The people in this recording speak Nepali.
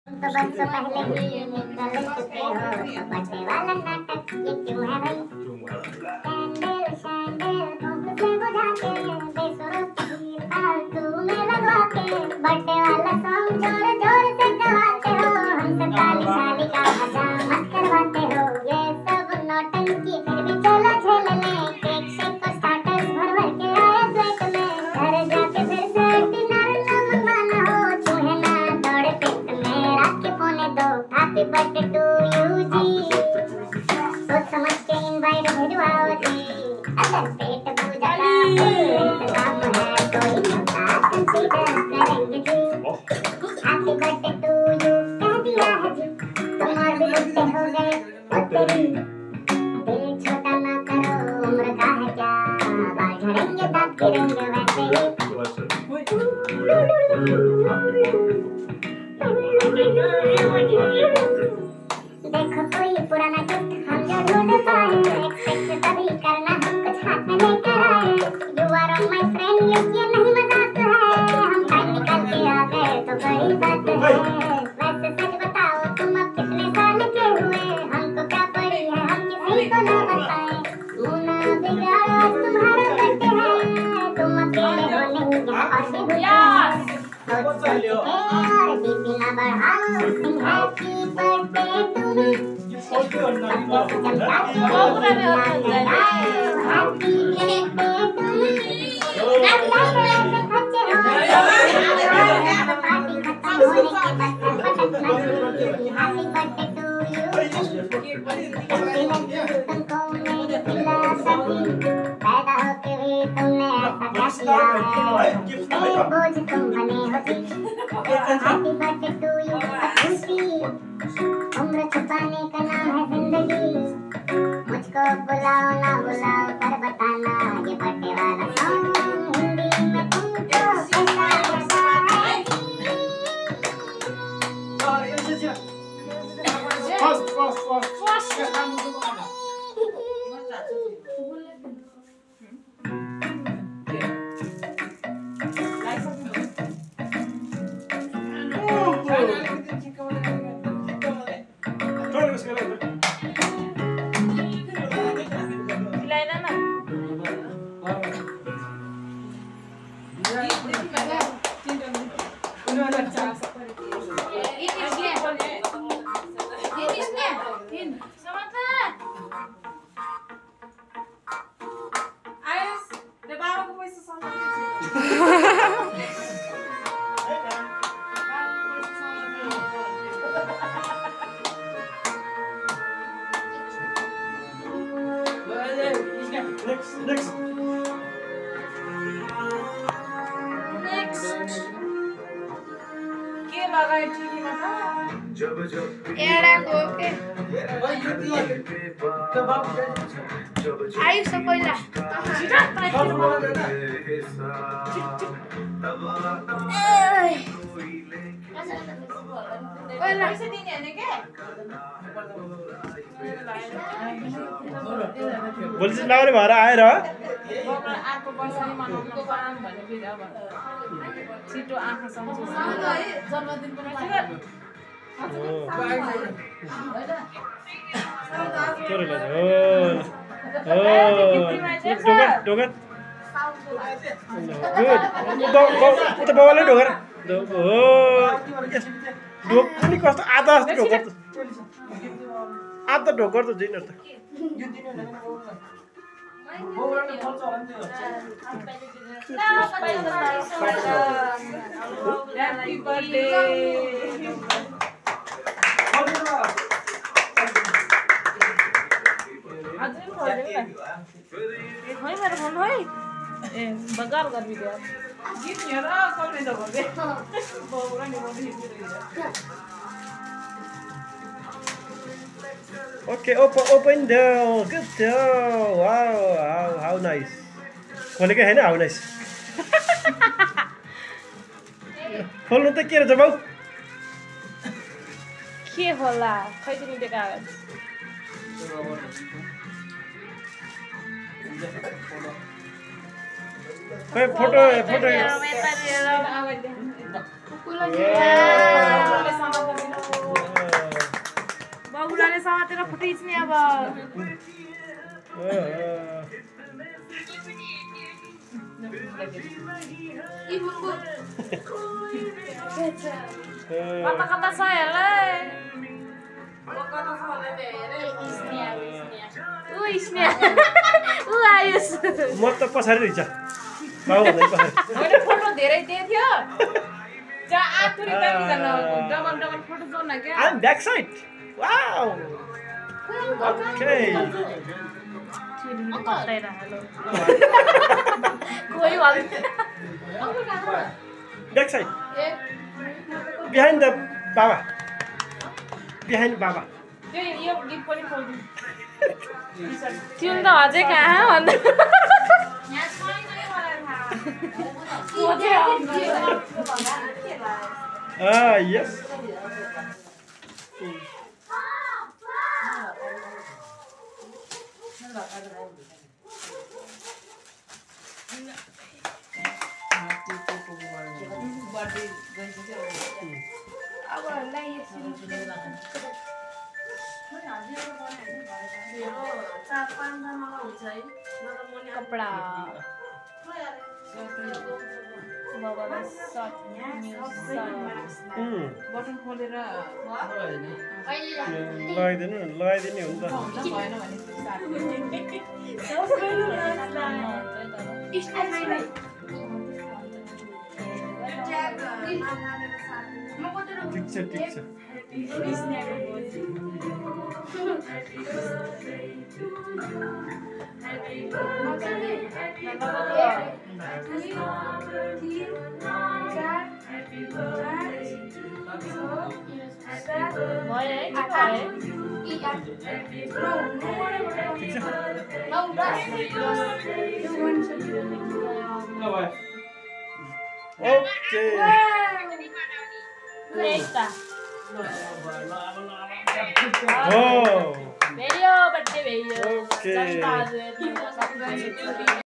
तो बरसों पहले ही निकल चुके हो, तो बर्थडे वाला नाटक ये क्यों है भाई? कैंडल शैंडल धूप से बुझाते, बेसुरों की भीड़ फालतू में लगवाते, बर्थडे वाला सॉन्ग जोर जोर से गवाते हो, हमसे ताली शाली का हजामत करवाते हो। ये सब नौटंकी फिर भी चलो झेल ले, केक शेक और स्टार्टर्स भर भर के आए प्लेट में, घर जाके फिर से डिनर न मंगवाना हो, चूहे ना दौड़े पेट में राखी पौने दो। हैप्पी बर्थडे टू यू जी, सोच समझ के इनवाइट भिजवाओ जी, अगर पेट पूजा का इंतजाम है तो इनका कंसीडर करेंगे जी। हैप्पी बर्थडे टू यू कह दिया है जी, तुम और भी बुढ़े हो गए ओ तेरी, दिल छोटा ना करो उम्र का है क्या, बाल झड़ेंगे दांत गिरेंगे वैसे ही। देखो कोई पुराना गिफ्ट हम जो ढूंढ पाए, एक्सपेक्ट तभी करना हम कुछ हाथ में लेकर आए। You are on my friend list ये नहीं मजाक है, हम टाइम निकाल के आ गए तो बड़ी बात है। वैसे सच बताओ तुम अब कितने साल के हुए, हमको क्या पड़ी है हम किसी को ना बताएं। मुन्ना बिगाड़ो आज तुम्हारा बर्थडे है, तुम अकेले हो नहीं यहाँ और भी हुए हैं। सोच सोच के और बीपी ना बढ़ाओ, sing happy birthday to me, चमका के दिल ना जलाओ, हैप्पी बर्थडे टू मी। अब लाइट ऐसे खर्चे हो पार्टी खत्म होने के बाद पटक ना हैप्पी बर्थडे टू यू। तुमको मेरी फिलॉसफी, पैदा होके भी तुमने ऐसा क्या किया है, मेरे बोझ तुम बने हो जी। हैप्पी बर्थडे टू यू खुशी, उम्र छुपाने का नाम है जिंदगी, मुझको बुलाओ ना बुलाओ पर बताना, ये बर्थडे वाला सॉन्ग हिंदी में तुमको कैसा लगा है जी। Next. के लगाए टिभीमा त एडा गोके आयुष पहिला पैसा दिने हैन के बोल्छ लाउने भएर आएर आको बसाइ मनाउनुको काम भन्ने फेरि अब छिटो आँखा सम्झु जन्मदिन पनि ढोकर उता बाबाले ढोकर ढोक पनि कस्तो आधा जस्तो ढोकर आधा ढोकर त दिनु त Happy birthday. Hoi मेरो फोन है ए बजार गर्मी दे गीत हेर कल्ने त भगे बाबुरा नि बोली Okay, open the good job. Wow, how nice. खोलेको हैन how nice. खोल्नु त के रहेछ बाउ? के होला खै दिनु त्यो कागज खै फोटो मेता लिएर Kata-kata saya lah. Isnia. Ayus. म त पछाडि रहेछ बाबु भन्दै पछाडि मैले फोटो धेरै दिए थियो जा आतुरी त डबल डबल फोटो जोड्न क्या I'm back side. Wow. Okay. कोही wall Back side. Behind the Baba. Behind Baba. यो गीत पनि खोल्नु ट्युन त अझै कहाँ भन्दा Yes. कपडा बाबालाई सर्ट बटन खोलेर लगाइदिने हो नि त भएन ठिक छ ठिक छ Okay. Oh. Video, birthday video. Okay.